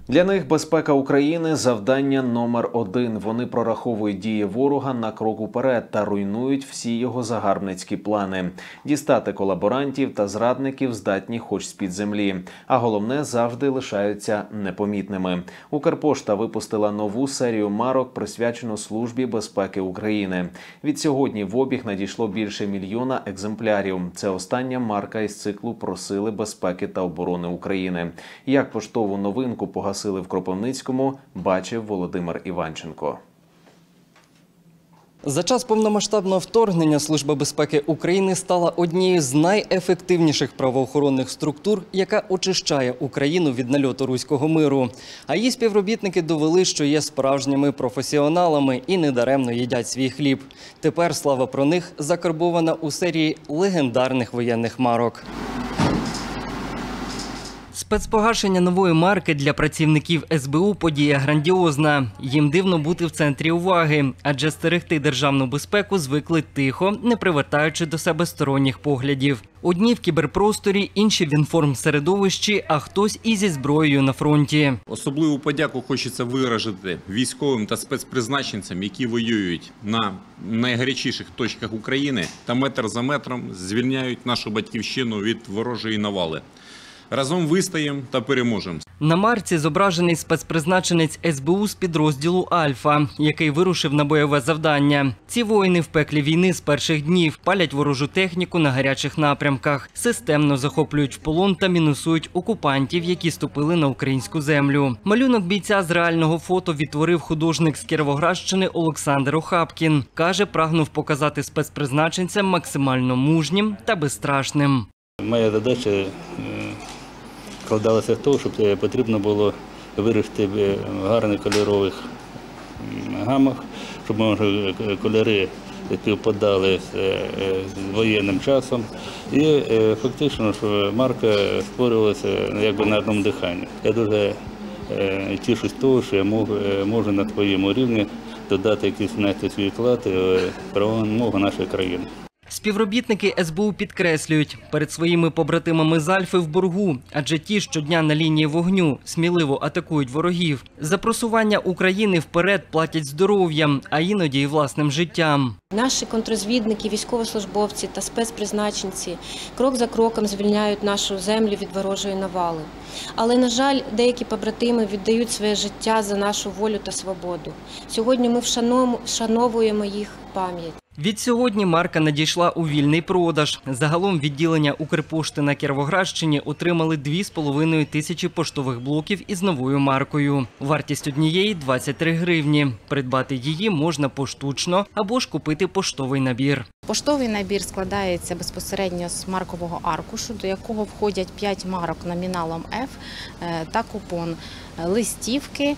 Для них безпека України – завдання номер один. Вони прораховують дії ворога на крок уперед та руйнують всі його загарбницькі плани. Дістати колаборантів та зрадників здатні хоч з-під землі. А головне – завжди лишаються непомітними. Укрпошта випустила нову серію марок, присвячену Службі безпеки України. Відсьогодні в обіг надійшло більше 1 мільйона екземплярів. Це остання марка із циклу про сили безпеки та оборони України. Як поштову новинку погасили в Кропивницькому, бачив Володимир Іванченко. За час повномасштабного вторгнення Служба безпеки України стала однією з найефективніших правоохоронних структур, яка очищає Україну від нальоту руського миру. А її співробітники довели, що є справжніми професіоналами і недаремно їдять свій хліб. Тепер слава про них закарбована у серії легендарних воєнних марок. Спецпогашення нової марки для працівників СБУ – подія грандіозна. Їм дивно бути в центрі уваги, адже стерегти державну безпеку звикли тихо, не привертаючи до себе сторонніх поглядів. Одні в кіберпросторі, інші в інформсередовищі, а хтось і зі зброєю на фронті. Особливу подяку хочеться виразити військовим та спецпризначенцям, які воюють на найгарячіших точках України та метр за метром звільняють нашу батьківщину від ворожої навали. Разом вистоїмо та переможемо. На марці зображений спецпризначенець СБУ з підрозділу «Альфа», який вирушив на бойове завдання. Ці воїни в пеклі війни з перших днів палять ворожу техніку на гарячих напрямках, системно захоплюють в полон та мінусують окупантів, які ступили на українську землю. Малюнок бійця з реального фото відтворив художник з Кіровоградщини Олександр Охапкін. Каже, прагнув показати спецпризначенцям максимально мужнім та безстрашним. Моя задача складалася в тому, щоб потрібно було вирішити в гарних кольорових гамах, щоб кольори співпадали з воєнним часом. І фактично, що марка створювалася якби на одному диханні. Я дуже тішусь того, що я можу на своєму рівні додати якийсь внести свій вклад в перемогу нашої країни. Співробітники СБУ підкреслюють, перед своїми побратимами з Альфи в боргу, адже ті щодня на лінії вогню сміливо атакують ворогів. За просування України вперед платять здоров'ям, а іноді й власним життям. Наші контррозвідники, військовослужбовці та спецпризначенці крок за кроком звільняють нашу землю від ворожої навали. Але, на жаль, деякі побратими віддають своє життя за нашу волю та свободу. Сьогодні ми вшановуємо їх пам'ять. Відсьогодні марка надійшла у вільний продаж. Загалом відділення Укрпошти на Кіровоградщині отримали 2,5 тисячі поштових блоків із новою маркою. Вартість однієї – 23 гривні. Придбати її можна поштучно або ж купити поштовий набір. Поштовий набір складається безпосередньо з маркового аркушу, до якого входять 5 марок номіналом F та купон, листівки,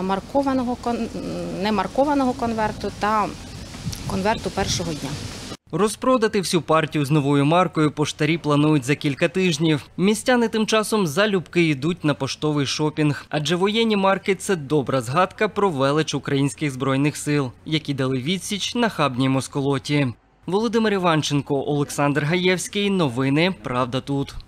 немаркованого конверту та конверту першого дня. Розпродати всю партію з новою маркою поштарі планують за кілька тижнів. Містяни тим часом залюбки йдуть на поштовий шопінг. Адже воєнні марки – це добра згадка про велич українських збройних сил, які дали відсіч нахабній москолоті. Володимир Іванченко, Олександр Гаєвський. Новини «Правда тут».